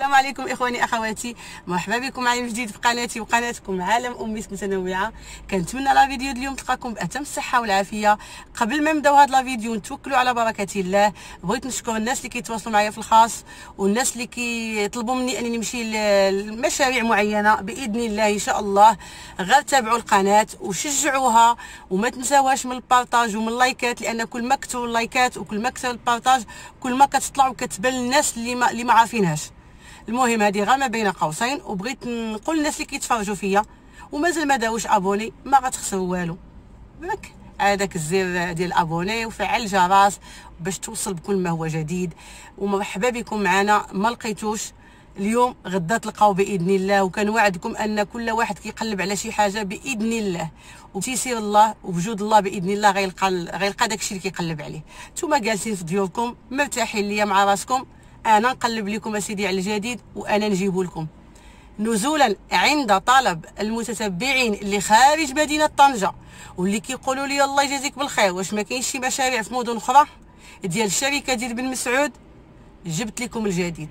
السلام عليكم اخواني اخواتي، مرحبا بكم معايا من جديد في قناتي وقناتكم عالم اميس متنوعه. كنتمنى لا فيديو اليوم تلقاكم باتم الصحه والعافيه. قبل ما نبداو هذا لا فيديو نتوكلوا على بركه الله. بغيت نشكر الناس اللي كيتواصلوا معايا في الخاص والناس اللي كيطلبوا مني انني نمشي لمشاريع معينه. باذن الله ان شاء الله غير تابعوا القناه وشجعوها وما تنساوهاش من البارطاج ومن اللايكات، لان كل ما كثروا اللايكات وكل ما كثر البارطاج كل ما كتطلع وكتبان للناس اللي ما عارفينهاش. المهم هذه غير ما بين قوسين، وبغيت نقول للناس اللي كيتفرجوا فيا ومازال ما داوش ابوني ما غتخسروا والو. ياك هذاك الزر ديال ابوني وفعل الجرس باش توصل بكل ما هو جديد. ومرحبا بكم معنا. ما لقيتوش اليوم غدا تلقاو باذن الله، وكنوعدكم ان كل واحد كيقلب على شي حاجه باذن الله وبتيسير الله وبجود الله باذن الله غيلقى داكشي اللي كيقلب عليه. نتوما جالسين في ديوركم مرتاحين ليا مع راسكم، انا نقلب لكم اسيدي على الجديد وانا نجيبه لكم نزولا عند طلب المتتبعين اللي خارج مدينه طنجه واللي كيقولوا لي الله يجازيك بالخير واش ما كاينش شي مشاريع في مدن اخرى ديال الشركه ديال بن مسعود. جبت لكم الجديد.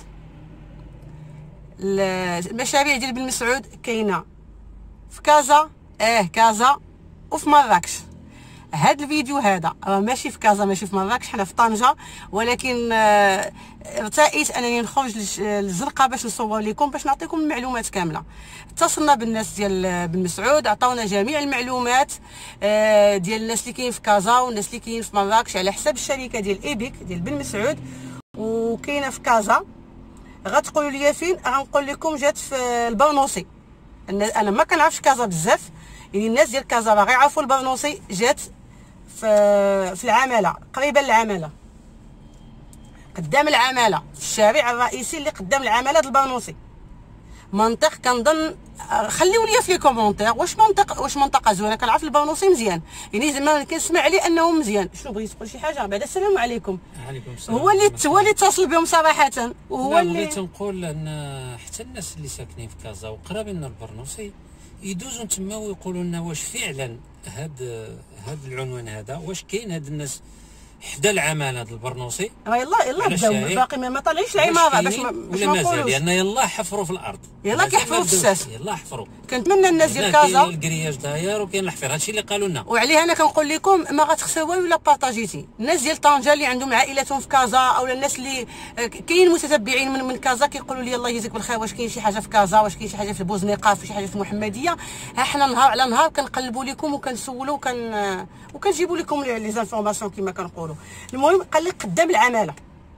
المشاريع ديال بن مسعود كاينه في كازا، كازا وفي مراكش. هذا الفيديو هذا راه ماشي في كازا ماشي في مراكش، حنا في طنجه، ولكن ارتئيت انني نخرج للزنقه باش نصور لكم باش نعطيكم المعلومات كامله. اتصلنا بالناس ديال بن مسعود عطاونا جميع المعلومات ديال الناس اللي كاين في كازا والناس اللي كاين في مراكش على حساب الشركه ديال ايبيك ديال بن مسعود. وكاينه في كازا. غتقولوا لي فين؟ غنقول لكم جات في البرنوسي. انا ما كنعرفش كازا بزاف، يعني الناس ديال كازا راه غيعرفوا البرنوسي. جات في العماله، قريبه للعماله، قدام العماله، في الشارع الرئيسي اللي قدام العماله د البرنوسي. منطق كنظن خليو لي في لي كومونتير واش منطقه زوينه. كنعرف البرنوسي مزيان، يعني زعما كنسمع عليه انه مزيان. شنو بغيت تقول شي حاجه بعد؟ السلام عليكم. وعليكم السلام. هو اللي اتصل بهم صراحه، وهو اللي بغيت نقول ان حتى الناس اللي ساكنين في كازا وقرابين من البرنوسي يدوزوا تما ويقولوا لنا واش فعلا هاد العنوان هذا واش كاين هاد الناس حدا العماله د البرنوسي. يلا بداو باقي ما طالعينش العماره باش ولا مازال، لان يلا حفروا في الارض، يلا كيحفروا في الساس، يلا حفروا. كنتمنى الناس ديال كازا كاين الكرياج داير وكاين الحفير، هادشي اللي قالوا لنا. وعليه انا كنقول لكم ما غتخسروا والو الا بارطاجيتي. الناس ديال طنجه اللي عندهم عائلاتهم في كازا، او الناس اللي كاين متتبعين من كازا كيقولوا لي الله يجزيك بالخير واش كاين شي حاجه في كازا، واش كاين شي حاجه في بوزنيقه، في شي حاجه في المحمديه. ها حنا نهار على نهار كنقلبوا لكم وكنسولوا وكنجيبوا لكم لي زانفورماسيون كما كنقولوا. المهم قال لك قدام العماله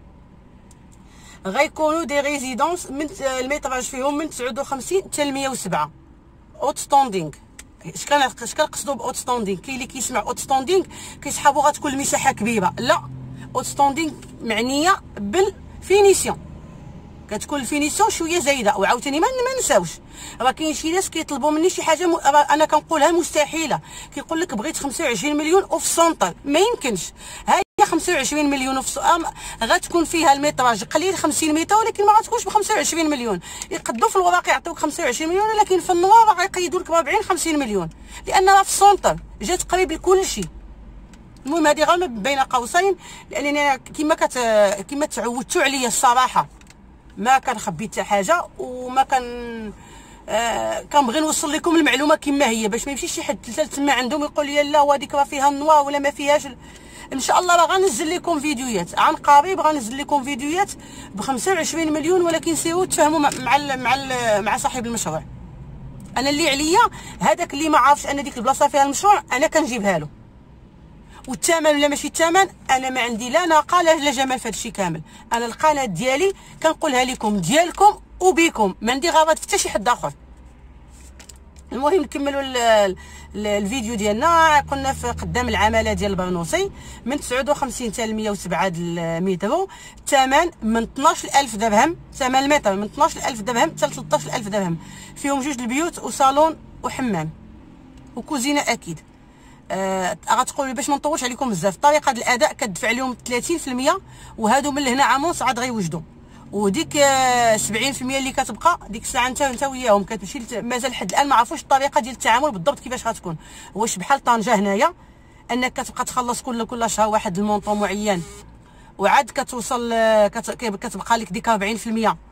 غيكونوا دي ريزيدونس من الميتراج فيهم من 59 حتى 107 اوت ستاندينغ. اش كنقصدوا باوت ستاندينغ؟ كاين اللي كيسمع اوت ستاندينغ كيسحبوا غتكون المساحه كبيره. لا، اوت ستاندينغ معنيه بالفينيسيون، كتكون الفينيسيون شويه زايده. وعاوتاني ما نساوش راه كاين شي ناس كيطلبوا مني شي حاجه انا كنقولها مستحيله. كيقول لك بغيت 25 مليون اوف سونطل، ما يمكنش. هي 25 مليون اوف غتكون فيها الميتراج قليل 50 متر، ولكن ما غتكونش ب 25 مليون. يقدوا في الوراق يعطيوك 25 مليون، ولكن في النوار غيقيدوا لك ب 40 50 مليون، لان راه في السونطل جات قريب لكل شيء. المهم هذه غير بين قوسين، لانني انا كما تعودتوا عليا الصراحه ما كنخبي حتى حاجه، وما كنبغي نوصل لكم المعلومه كما هي باش ما يمشيش شي حد تما عندهم يقول لي لا وهذيك راه فيها النوار ولا ما فيهاش. ان شاء الله راه غنزل لكم فيديوهات عن قريب، غنزل لكم فيديوهات ب 25 مليون، ولكن سيروا تفاهموا مع صاحب المشروع. انا اللي عليا هذاك اللي ما عارفش ان ديك البلاصه فيها المشروع انا كنجيبها له. والثمن ولا ماشي الثمن انا ما عندي لا ناقه لا جمال في هادشي كامل. انا القناه ديالي كنقولها لكم ديالكم وبيكم، ما عندي غرض حتى شي حد اخر. المهم نكملوا الفيديو ديالنا. قلنا في قدام العماله ديال البرنوسي من 59 حتى ل 107 المتر. الثمن من 12000 درهم، ثمن المتر من 12000 درهم حتى ل 13000 درهم. فيهم جوج البيوت وصالون وحمام وكوزينه اكيد. غتقولوا باش ما نطولش عليكم بزاف، طريقه الاداء كتدفع لهم 30%، وهادو من لهنا عامون عاد غيوجدوا. وديك 70% اللي كتبقى ديك الساعه انت وياهم كتمشي. مازال لحد الان ما عرفوش الطريقه ديال التعامل بالضبط كيفاش غتكون. واش بحال طنجه هنايا انك كتبقى تخلص كل شهر واحد المونطون معين، وعاد كتوصل كتبقى لك ديك 40%.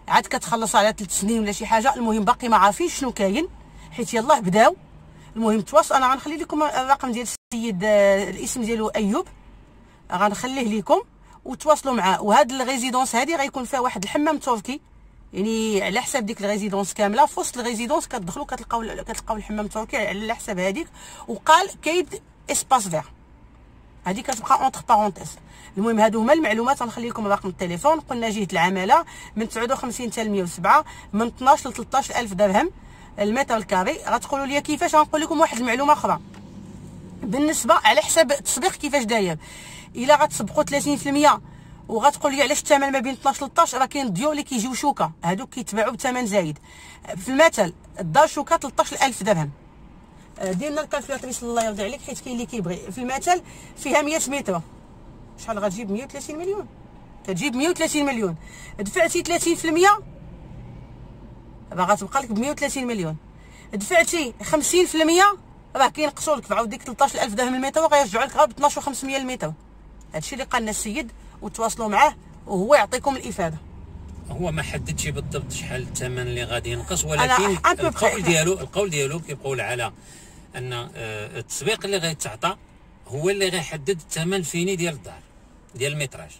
عاد كتخلص على 3 سنين ولا شي حاجه. المهم باقي ما عارفين شنو كاين، حيت يلاه بداو. المهم تواصل، انا غنخلي لكم الرقم ديال السيد، الاسم ديالو ايوب، غنخليه لكم وتواصلوا معاه. وهاد الريزيدونس هادي غيكون فيها واحد الحمام تركي، يعني على حساب ديك الريزيدونس كامله. في وسط الريزيدونس كتدخلوا كتلقاو الحمام التركي على حساب هذيك. وقال كايد اسباس فير، هذه كتبقى اونتر بارونتيز. المهم هادو هما المعلومات. غنخلي لكم رقم التليفون. قلنا جهه العماله من 59 حتى ل 107، من 12 ل 13000 درهم المتر الكاري. غتقولوا لي كيفاش؟ غنقول لكم واحد المعلومه اخرى بالنسبه على حساب التسبيق كيفاش داير. الا غتسبقوا 30% وغتقول لي علاش الثمن ما بين 12 ل 13، راه كاين الضيوف اللي كيجيو شوكه، هادوك كيتباعوا بثمن زايد. في المثل الدار شوكه 13000 درهم. ديرنا الكالكولاتريس الله يرضي عليك، حيت كاين اللي كيبغي. في المثل فيها 100 متر، شحال غتجيب؟ 130 مليون. كتجيب 130 مليون. دفعتي 30% راه غتبقى لك ب 130 مليون. دفعتي 50% راه كينقصوا لك بعاود ديك 13000 درهم المتر، وغيرجعوا لك غير ب 12500 المتر. هادشي اللي قالنا السيد، وتواصلوا معاه وهو يعطيكم الافاده. هو ما حددش بالضبط شحال الثمن اللي غادي ينقص، ولكن القول ديالو كيقول على ان التسويق اللي غيتعطى هو اللي غيحدد الثمن الفيني ديال الدار ديال المتراج.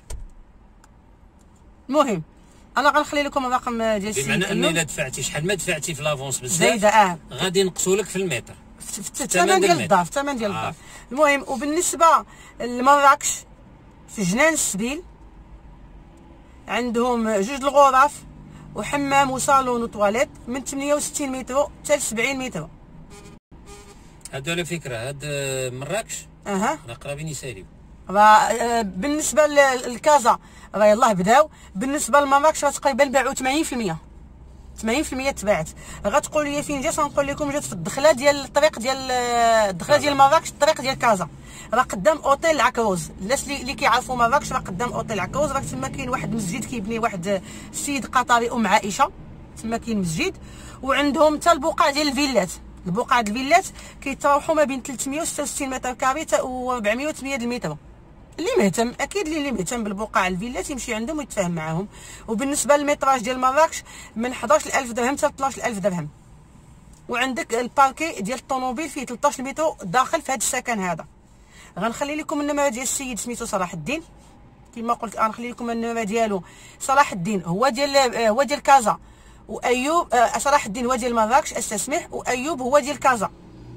المهم انا غنخلي لكم الرقم ديال السيد، بمعنى ان الا دفعتي شحال ما دفعتي في لافونس بزاف زايده غادي ينقصوا لك في المتر، في الثمن ديال الدار، في الثمن ديال الدار. المهم وبالنسبه لمراكش في جنان السبيل عندهم 2 الغرف وحمام وصالون وطواليت من 68 متر حتى ل 70 متر. هادو على فكره هاد مراكش راه قرابين يساليو. بالنسبه للكازا راه يلاه بداو. بالنسبه لمراكش راه تقريبا باعوا 80%. 80% تباعت. غتقول لي فين جات؟ غنقول لكم جات في الدخله ديال الطريق ديال الدخله ديال مراكش، الطريق ديال كازا، راه قدام اوتيل العكروز. الناس اللي كيعرفوا مراكش راه قدام اوتيل العكروز. راه تما كاين واحد المسجد كيبني واحد السيد قطري ام عائشه، تما كاين مسجد. وعندهم حتى البقعه ديال الفيلات. البقعه ديال الفيلات كيتراوحوا ما بين 366 متر كاري و 408 المتر. اللي مهتم اكيد اللي مهتم بالبقعه الفيلات يمشي عندهم ويتفاهم معاهم. وبالنسبه للمتراج ديال مراكش من 11000 درهم حتى 12000 درهم. وعندك الباركي ديال الطوموبيل فيه 13 متر داخل في هذا السكن هذا. غنخلي لكم النمره ديال السيد سميتو صلاح الدين كما قلت. غنخلي لكم النمره ديالو. صلاح الدين هو ديال كازا، وايوب صلاح الدين هو ديال مراكش استسمح، وايوب هو ديال كازا.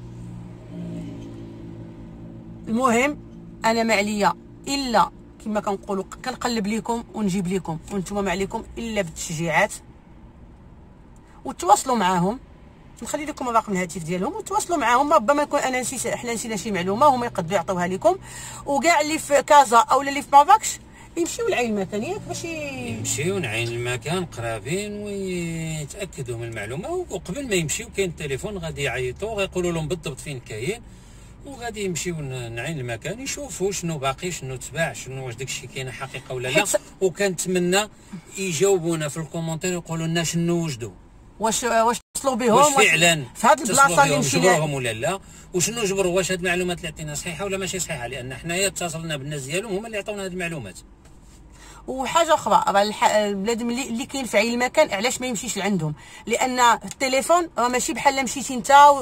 المهم انا ما عليا الا كما كنقولوا كنقلب لكم ونجيب لكم، وانتم ما عليكم الا بالتشجيعات وتواصلوا معاهم. نخلي لكم رقم الهاتف ديالهم وتواصلوا معاهم. ربما يكون انا حنا نسينا شي معلومه هما يقدروا يعطوها لكم. وكاع اللي في كازا او اللي في مراكش يمشيو لعين المكان ياك باش يمشيو لعين المكان قرابين ويتاكدوا من المعلومه. وقبل ما يمشيو كاين التليفون غادي يعيطوا غيقولوا لهم بالضبط فين كاين، وغادي يمشيو نعين المكان يشوفوا شنو باقي، شنو تباع، شنو واش داكشي كاينه حقيقه ولا لا. وكنتمنى يجاوبونا في الكومونتير يقولوا لنا شنو وجدوا، واش اتصلوا بهم، واش فعلا في هذه البلاصه اللي مشينا ولا لا، وشنو جبروا، واش هاد المعلومات اللي عطينا صحيحه ولا ماشي صحيحه، لان حنايا اتصلنا بالناس ديالهم هما اللي عطاونا هاد المعلومات. وحاجه اخرى راه بنادم اللي كاين في عين المكان علاش ما يمشيش لعندهم؟ لان التليفون راه ماشي بحال مشيتي انت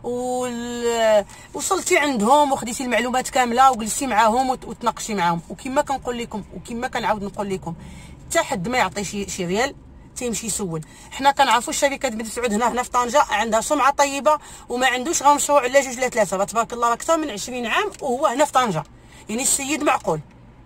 وصلتي عندهم وخديتي المعلومات كامله وجلستي معاهم وتناقشتي معاهم. وكما كنقول لكم وكما كنعاود نقول لكم، حتى حد ما يعطي شي ريال تيمشي يسول. حنا كنعرفوا الشركه بنت سعود هنا في طنجه عندها سمعه طيبه وما عندوش غير مشروع لا 2 لا 3، تبارك الله اكثر من 20 عام وهو هنا في طنجه. يعني السيد معقول.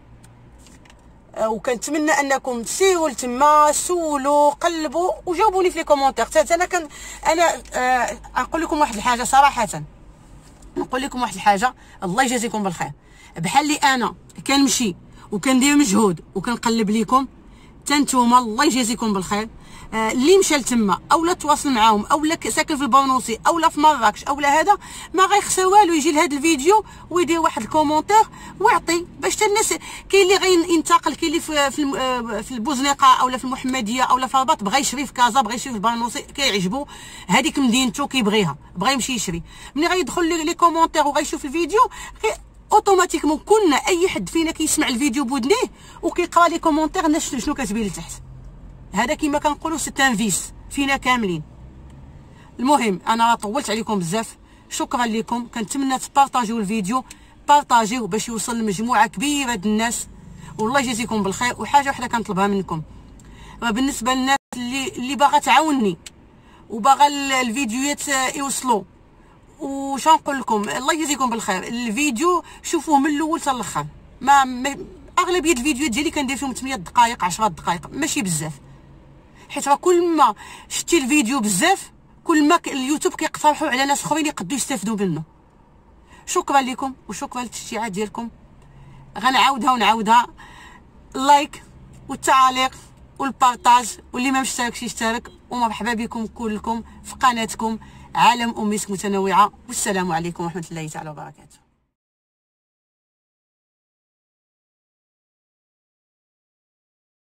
وكنتمنى انكم تسيروا لتما سولوا قلبوا وجاوبوني في لي كومونتير. حتى انا نقول لكم واحد الحاجه صراحه، نقول لكم واحد الحاجه الله يجازيكم بالخير. بحال اللي انا كنمشي وكندير مجهود وكنقلب لكم، حتى نتوما الله يجازيكم بالخير. اللي مشى لتما اولا تواصل معاهم اولا ساكن في البرنوسي اولا في مراكش اولا هذا ما غيخسر والو يجي لهذا الفيديو ويدير واحد الكومونتير ويعطي باش حتى الناس. كاين اللي غينتقل، كاين اللي في البوزنيقه اولا في المحمديه اولا في الرباط بغى يشري في كازا، بغى يشري في البرنوسي، كيعجبو هذيك مدينته كيبغيها، بغى يمشي يشري. ملي غيدخل لي كومونتير وغيشوف الفيديو اوتوماتيكمون كلنا اي حد فينا كيسمع الفيديو بودنيه وكيقرا لي كومونتير الناس شنو كتبين لتحت. هذا كما كنقولوا ستان فيس فينا كاملين. المهم انا طولت عليكم بزاف، شكرا لكم. كنتمنى تبارطاجيو الفيديو، بارطاجيو باش يوصل لمجموعه كبيره د الناس، والله يجازيكم بالخير. وحاجه وحده كنطلبها منكم، بالنسبه للناس اللي باغا تعاونني وباغا الفيديوهات يوصلوا، وش نقول لكم، الله يجازيكم بالخير. الفيديو شوفوه من الاول حتى الاخر. ما اغلبيه الفيديوهات ديالي كندير فيهم 8 دقائق 10 دقائق، ماشي بزاف، حيت راه كل ما شتي الفيديو بزاف كل ما اليوتيوب كيقترحوا على ناس اخرين يقدروا يستافدوا منه. شكرا لكم وشكرا للتشجيعات ديالكم. غنعاودها ونعاودها، اللايك والتعاليق والبارطاج، واللي ما مشتركش يشترك. ومرحبا بكم كلكم في قناتكم عالم أميس متنوعة، والسلام عليكم ورحمة الله تعالى وبركاته.